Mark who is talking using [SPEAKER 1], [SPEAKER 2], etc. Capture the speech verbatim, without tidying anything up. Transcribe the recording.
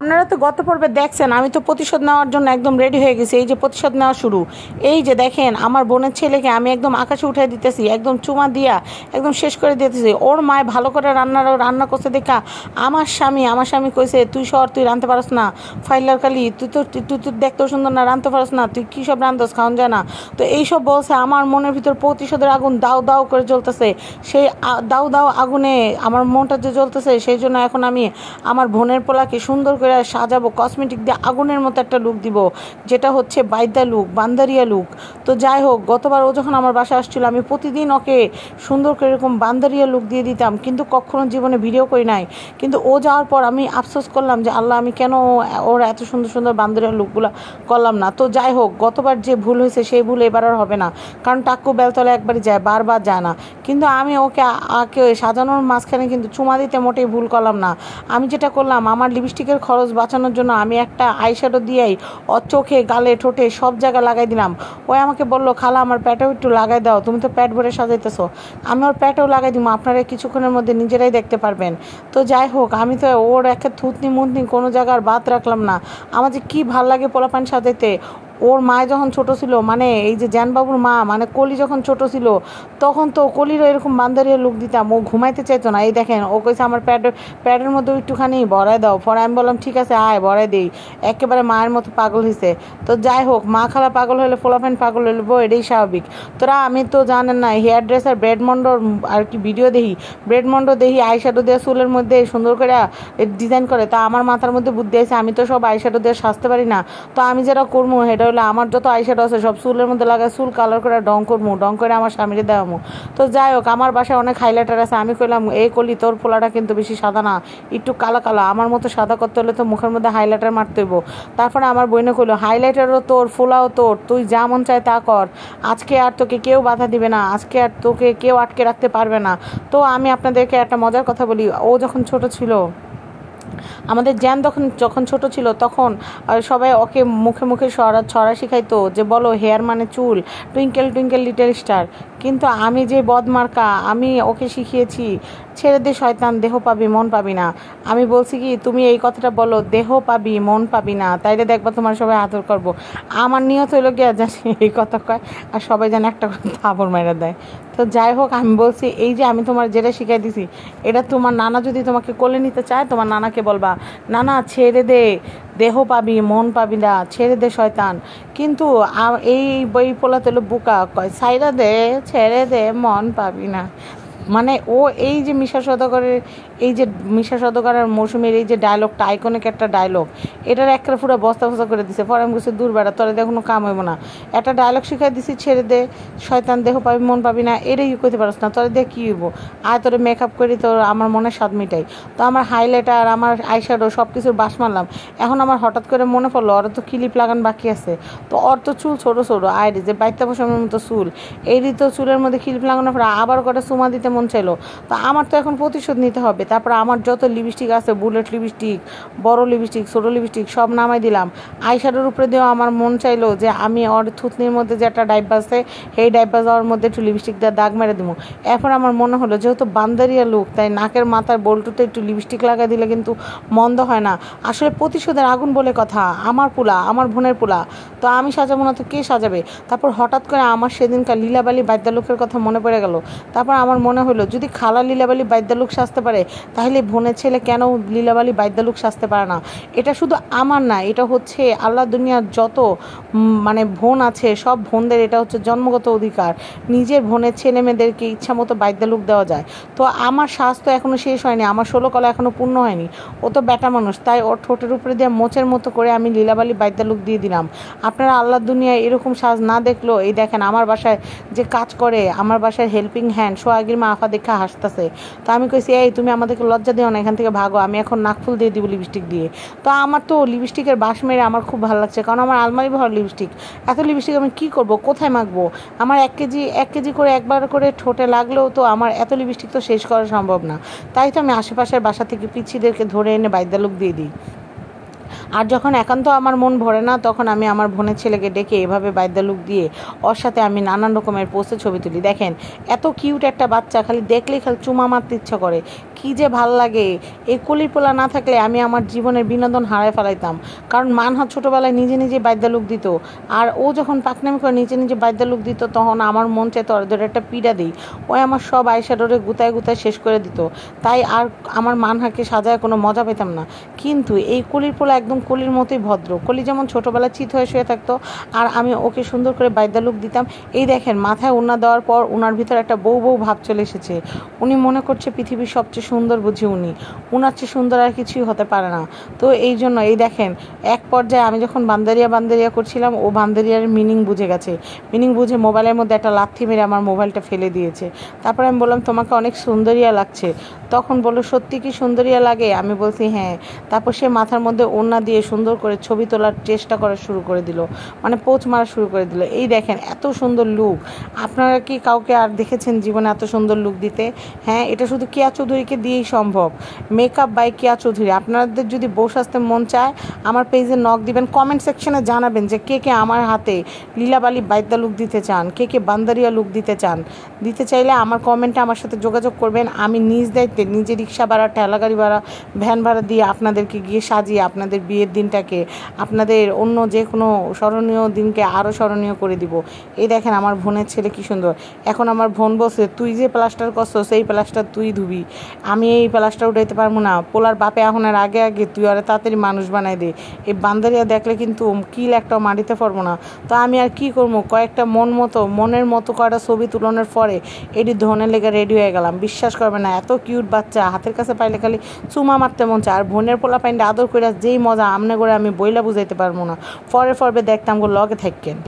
[SPEAKER 1] আপনারা তো গত পর্বে দেখছেন আমি তো প্রতিশোধ নেওয়ার জন্য একদম রেডি হয়ে গেছি। এই যে প্রতিশোধ নেওয়া শুরু, এই যে দেখেন আমার বোনের ছেলেকে আমি একদম আকাশে উঠে দিতেছি, একদম চুমা দিয়া একদম শেষ করে দিতেছি। ওর মায় ভালো করে রান্নার রান্না করতে দেখা আমার স্বামী আমার স্বামী কইছে তুই সর, তুই রাঁধতে পারস না, ফাইলার কালি তুই তো তুই তুই দেখতেও সুন্দর না, রাঁধতে পারস না, তুই কী সব রাঁধস, খাওয়ান যায় না। তো এইসব বলছে, আমার মনের ভিতর প্রতিশোধের আগুন দাও দাও করে জ্বলতেছে। সেই দাও দাও আগুনে আমার মনটা যে জ্বলতেছে, সেই জন্য এখন আমি আমার বোনের পোলাকে সুন্দর করে সাজাবো, কসমেটিক দিয়ে আগুনের মতো একটা লুক দিব, যেটা হচ্ছে বাইদা লুক, বান্দারিয়া লুক। তো যাই হোক, গতবার ও যখন আমার বাসায় আসছিল আমি প্রতিদিন ওকে সুন্দর করে এরকম বান্দারিয়া লুক দিয়ে দিতাম, কিন্তু কখনো জীবনে ভিডিও করি নাই। কিন্তু ও যাওয়ার পর আমি আফসোস করলাম যে আল্লাহ, আমি কেন ওর এত সুন্দর সুন্দর বান্দারিয়া লুকগুলো করলাম না। তো যাই হোক, গতবার যে ভুল হয়েছে সেই ভুল এবার আর হবে না, কারণ টাক্কু বেলতলা একবারই যায়, বারবার যায় না। কিন্তু আমি ওকে আকে সাজানোর মাঝখানে কিন্তু চুমা দিতে মোটেই ভুল করলাম না। আমি যেটা করলাম, আমার লিপস্টিকের খরচ বাঁচানোর জন্য আমি একটা আইশ্যাডো দিয়েই ওর চোখে, গালে, ঠোঁটে সব জায়গায় লাগাই দিলাম। ওই আমাকে বললো, খালা আমার প্যাটেও একটু লাগাই দাও, তুমি তো প্যাট ভরে সাজাইতেছো। আমি ওর প্যাটেও লাগাই দিব, আপনারা কিছুক্ষণের মধ্যে নিজেরাই দেখতে পারবেন। তো যাই হোক, আমি তো ওর একটা থুতনি মুতনি কোনো জায়গার বাদ রাখলাম না। আমার যে কী ভাল লাগে পোলাপান সাজাইতে। ওর মায় যখন ছোট ছিল, মানে এই যে জানবাবুর মা, মানে কলি যখন ছোট ছিল, তখন তো কলিরও এরকম বান্দারিয়া লুক দিতাম। ও ঘুমাইতে চাইতো না। এই দেখেন, ও কইছে আমার প্যাড প্যাডের মধ্যে একটুখানি ভরাই দাও। পরে আমি বললাম ঠিক আছে আয় ভরাই দিই। একেবারে মায়ের মতো পাগল হয়েছে। তো যাই হোক, মা খালা পাগল হলে পোলাফ্যান পাগল হইব, এটাই স্বাভাবিক। তোরা আমি তো জানেন না, হেয়ার ড্রেসার ব্রেডমন্ডর আর কি ভিডিও দেখি, ব্রেডমন্ড দেখি আইশ্যাডো দেওয়া চুলের মধ্যে সুন্দর করে ডিজাইন করে। তা আমার মাথার মধ্যে বুদ্ধি আছে, আমি তো সব আইশ্যাডো দিয়ে সাজতে পারি না। তো আমি যেটা করবো সেটা হলো, আমার যত আইশ্যাডো আছে সব চুলের মধ্যে লাগায় চুল কালার করে ডং করবো, ডং করে আমার স্বামীরে দেওয়ামো। তো যাই হোক, আমার বাসায় অনেক হাইলাইটার আছে। আমি কইলাম, এই কলি তোর পোলাটা কিন্তু বেশি সাদা না, একটু কালা কালা, আমার মতো সাদা করতে হলে তো মুখের মধ্যে হাইলাইটার মারতে হইব। তারপরে আমার বইনে কইলো, হাইলাইটারও তোর, ফোলাও তোর, তুই যা মন চায় তা কর, আজকে আর তোকে কেউ বাধা দিবে না, আজকে আর তোকে কেউ আটকে রাখতে পারবে না। তো আমি আপনাদেরকে একটা মজার কথা বলি, ও যখন ছোট ছিল, আমাদের জ্যান যখন যখন ছোট ছিল, তখন সবাই ওকে মুখে মুখে ছড়া ছড়া শিখাইতো যে বলো হেয়ার মানে চুল, টুইঙ্কেল টুইঙ্কেল লিটল স্টার। কিন্তু আমি যে বদমার্কা, আমি ওকে শিখিয়েছি ছেড়ে দে শয়তান, দেহ পাবি মন পাবি না। আমি বলছি কি, তুমি এই কথাটা বলো, দেহ পাবি মন পাবি না, তাইলে দেখবা তোমার সবাই আদর করবো। আমার নিয়ত হইলো গিয়া যা এই কথা কয় আর সবাই যেন একটা কথা থাপড় মেরে দেয়। তো যাই হোক, আমি বলছি এই যে আমি তোমার যেটা শিখাই দিছি, এটা তোমার নানা যদি তোমাকে কোলে নিতে চায়, তোমার নানাকে বলবা, নানা ছেড়ে দে, দেহ পাবি মন পাবি না, ছেড়ে দে শয়তান। কিন্তু এই বই পোলা তেলো বুকা কয়, সাইরা দে, ছেড়ে দে, মন পাবি না। মানে ও এই যে মিশা সওদাগরের, এই যে মিশা সওদাগরের মৌসুমীর এই যে ডায়লগটা, আইকনিক একটা ডায়লগ, এটার একটা পুরো বস্তা বস্তা করে দিছে। পরে আমি বলছি, দূর বেড়া, তোরা দিয়ে কোনো কাম হইব না। একটা ডায়লগ শিখাই দিছি, ছেড়ে দে শয়তান, দেহ পাবি মন পাবি না, এটাই করতে পারস না, তোরা দিয়ে কী হইব। আয় তোরে মেকআপ করি, তোর আমার মনের স্বাদ মিটাই। তো আমার হাইলাইটার, আমার আইশ্যাডো সব কিছুর বাস মারলাম। এখন আমার হঠাৎ করে মনে পড়লো, ওর তো ক্লিপ লাগান বাকি আছে। তো ওর তো চুল ছোটো ছোটো, আয় যে বাইতে বসানোর মতো চুল, এরই তো চুলের মধ্যে ক্লিপ লাগানোর পরে আবার করে চুমা দিতে মন চাইলো। তো আমার তো এখন প্রতিশোধ নিতে হবে। তারপর আমার যত লিপস্টিক আছে, বুলেট লিপস্টিক, বড় লিপস্টিক, ছোটো লিপস্টিক সব নামাই দিলাম। আইশ্যাডোর উপরে দিয়েও আমার মন চাইলো যে আমি ওর থুতনির মধ্যে যে একটা ডাইব্বা আছে, সেই ডাইব্বা যাওয়ার মধ্যে একটু লিপস্টিক দিয়ে দাগ মেরে দেবো। এখন আমার মনে হলো, যেহেতু বান্দারিয়া লুক, তাই নাকের মাথার বল্টুতে একটু লিপস্টিক লাগাই দিলে কিন্তু মন্দ হয় না। আসলে প্রতিশোধের আগুন বলে কথা, আমার পোলা, আমার বোনের পোলা, তো আমি সাজাবো না তো কে সাজাবে। তারপর হঠাৎ করে আমার সেদিনকার লীলাবালি বাদ্যালোকের কথা মনে পড়ে গেল। তারপর আমার মনে হলো, যদি খালা লীলাবালি বাদ্যালোক সাজতে পারে, তাহলে বোনের ছেলে কেন লীলাবালি বাদ্যালোক সাজতে পারে না। এটা শুধু আমার না, এটা হচ্ছে আল্লাহ দুনিয়ার যত মানে বোন আছে, সব বোনদের এটা হচ্ছে জন্মগত অধিকার, নিজের বোনের ছেলে মেয়েদেরকে ইচ্ছা মতো বাদ্যালোক দেওয়া যায়। তো আমার সাজ তো এখনও শেষ হয়নি, আমার ষোলো কলা এখনও পূর্ণ হয়নি। ও তো ব্যাটা মানুষ, তাই ওর ঠোঁটের উপরে দিয়ে মোচের মতো করে আমি লীলাবালি বাদ্যালোক দিয়ে দিলাম। আপনারা আল্লাহ দুনিয়ায় এরকম সাজ না দেখলো, এই দেখেন আমার বাসায় যে কাজ করে, আমার বাসায় হেল্পিং হ্যান্ড সোহাগীর মা আফা দেখা হাসতেছে। তো আমি কইছি, এই তুমি আমাদেরকে লজ্জা দিও না, এখান থেকে ভাগো, আমি এখন নাকফুল দিয়ে দিব লিপস্টিক দিয়ে। তো আমার তো লিপস্টিকের বাস মেরে আমার খুব ভালো লাগছে, কারণ আমার আলমারি ভরা লিপস্টিক। এত লিপস্টিক আমি কী করবো, কোথায় মাখবো। আমার এক কেজি এক কেজি করে একবার করে ঠোঁটে লাগলেও তো আমার এত লিপস্টিক তো শেষ করা সম্ভব না। তাই তো আমি আশেপাশের বাসা থেকে পিচ্ছিদেরকে ধরে এনে বাদ্যালোক দিয়ে দিই। আর যখন একান্ত আমার মন ভরে না, তখন আমি আমার বোনের ছেলেকে ডেকে এভাবে বাইদ্যা লুক দিয়ে ওর সাথে আমি নানান রকমের পোস্টে ছবি তুলি। দেখেন এত কিউট একটা বাচ্চা, খালি দেখলেই খালি চুমা মারতে ইচ্ছা করে, কি যে ভাল লাগে। এই কলির পোলা না থাকলে আমি আমার জীবনের বিনোদন হারায় ফেলাইতাম। কারণ মানহাত ছোটোবেলায় নিজে নিজে বাইদ্যা লুক দিত, আর ও যখন পাকনামি করে নিজে নিজে বাইদ্যা লুক দিত, তখন আমার মন চাইতো ওদের একটা পিড়া দিই। ওই আমার সব আইশ্যাডোরে গুতায় গুতায় শেষ করে দিত, তাই আর আমার মানহাকে সাজায় কোনো মজা পেতাম না। কিন্তু এই কলির পোলা একদম কলির মতোই ভদ্র। কলি যেমন ছোটোবেলায় চিত হয়ে শুয়ে থাকতো, আর আমি ওকে সুন্দর করে বাইদ্যা লুক দিতাম। এই দেখেন মাথায় ওড়না দেওয়ার পর ওনার ভিতরে একটা বউ বউ ভাব চলে এসেছে। উনি মনে করছে পৃথিবীর সবচেয়ে সুন্দর বুঝি উনি, উনার চেয়ে সুন্দর আর কিছুই হতে পারে না। তো এই জন্য এই দেখেন এক পর্যায়ে আমি যখন বান্দারিয়া বান্দারিয়া করছিলাম, ও বান্দারিয়ার মিনিং বুঝে গেছে। মিনিং বুঝে মোবাইলের মধ্যে একটা লাথি মেরে আমার মোবাইলটা ফেলে দিয়েছে। তারপরে আমি বললাম তোমাকে অনেক সুন্দরিয়া লাগছে। তখন বললো সত্যি কি সুন্দরিয়া লাগে? আমি বলছি হ্যাঁ। তারপর সে মাথার মধ্যে ওড়না দিয়ে সুন্দর করে ছবি তোলার চেষ্টা করা শুরু করে দিল, মানে পোজ মারা শুরু করে দিল। এই দেখেন এত সুন্দর লুক। আপনারা কি কাউকে আর দেখেছেন জীবনে এত সুন্দর লুক দিতে? হ্যাঁ, এটা শুধু কেয়া চৌধুরীকে দিয়েই সম্ভব। Makeup by Keya Chowdhury. আপনাদের যদি বউ সাজতে মন চায় আমার পেজে নক দিবেন, কমেন্ট সেকশনে জানাবেন যে কে কে আমার হাতে লীলাবালি বাইদ্যা লুক দিতে চান, কে কে বান্দারিয়া লুক দিতে চান। দিতে চাইলে আমার কমেন্টে আমার সাথে যোগাযোগ করবেন। আমি নিজ দায়িত্বে নিজে রিক্সা ভাড়া, ঠেলা গাড়ি ভাড়া, ভ্যান ভাড়া দিয়ে আপনাদেরকে গিয়ে সাজিয়ে আপনাদের বিয়ের দিনটাকে, আপনাদের অন্য যে কোনো স্মরণীয় দিনকে আরও স্মরণীয় করে দিব। এই দেখেন আমার বোনের ছেলে কি সুন্দর। এখন আমার বোন বলছে তুই যে প্লাস্টার করছো সেই প্লাস্টার তুই ধুবি, আমি এই প্লাস্টার উঠাইতে পারবো না। পোলার বাপে এখনের আগে আগে তুই আরে তাড়াতাড়ি মানুষ বানাই দে। এই বান্দারিয়া দেখলে কিন্তু কিল একটা মারিতে পারবো না। তো আমি আর কি করবো, কয়েকটা মন মতো মনের মতো কয়েকটা ছবি তুলনের পরে এটি ধনের লেগে রেডি হয়ে গেলাম। বিশ্বাস করবে না, এত কিউট বাচ্চা, হাতের কাছে পাইলে খালি চুমা মারতে মন চায়। আর বোনের পোলা পাইন্ডে আদর করে যেই মজা আমনে করে আমি বইলা বুঝাইতে পারবো না। পরে পরে দেখতাম গো লগে থাকেন।